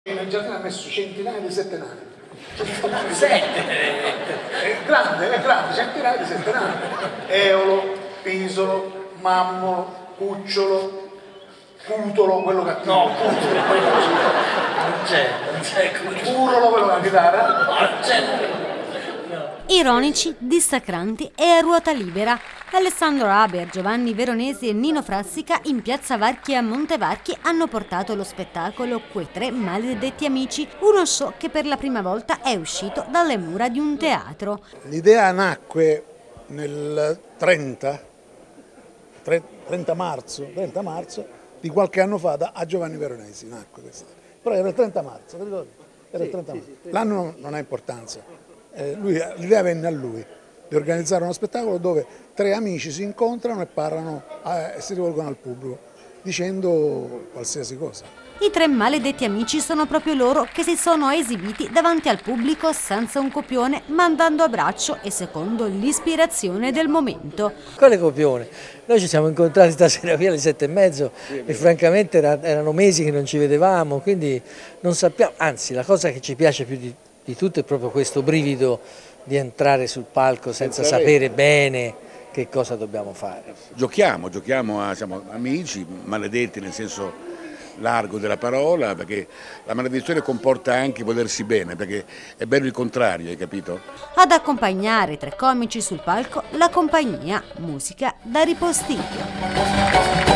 Nel giardino ha messo centinaia di settenari. Sette? È grande, centinaia di settenari. Eolo, Pisolo, Mammolo, Cucciolo, Cutolo, quello cattivo. No, Cutolo, non c'è Cutolo. Curolo, quello con la chitarra. Non c'è. Ironici, dissacranti e a ruota libera. Alessandro Haber, Giovanni Veronesi e Nino Frassica in Piazza Varchi a Montevarchi hanno portato lo spettacolo Quei tre maledetti amici, uno show che per la prima volta è uscito dalle mura di un teatro. L'idea nacque nel 30 marzo di qualche anno fa a Giovanni Veronesi, nacque questa. Però era il 30 marzo, ti ricordi? Era il 30 marzo. L'anno non ha importanza, l'idea venne a lui di organizzare uno spettacolo dove tre amici si incontrano e parlano e si rivolgono al pubblico dicendo qualsiasi cosa. I tre maledetti amici sono proprio loro che si sono esibiti davanti al pubblico senza un copione, ma andando a braccio e secondo l'ispirazione del momento. Quale copione? Noi ci siamo incontrati stasera qui alle 7:30 e francamente erano mesi che non ci vedevamo, quindi non sappiamo, anzi la cosa che ci piace più di tutto è proprio questo brivido di entrare sul palco senza sapere bene che cosa dobbiamo fare. Giochiamo, siamo amici, maledetti nel senso largo della parola, perché la maledizione comporta anche volersi bene, perché è bello il contrario, hai capito? Ad accompagnare i tre comici sul palco la compagnia Musica da Ripostiglio.